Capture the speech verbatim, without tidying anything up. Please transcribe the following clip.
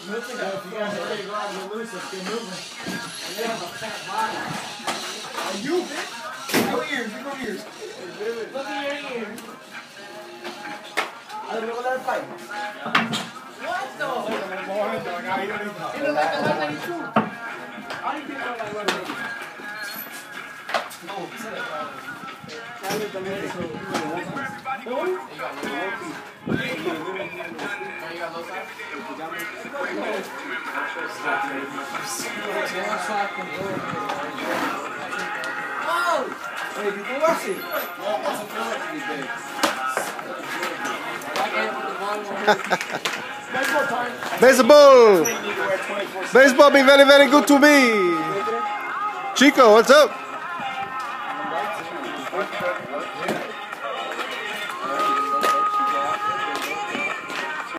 Listen, guys, if you guys are ready to go out and get loose, let's get moving. And they have a fat body. Are you, bitch? Your ears, your ears. Look at your ears. I don't know what that's like. What though? It looks like a one ninety-two. How do you think I like one ninety-two? No, it's like Baseball! Baseball be very, very good to me. Chico, what's up?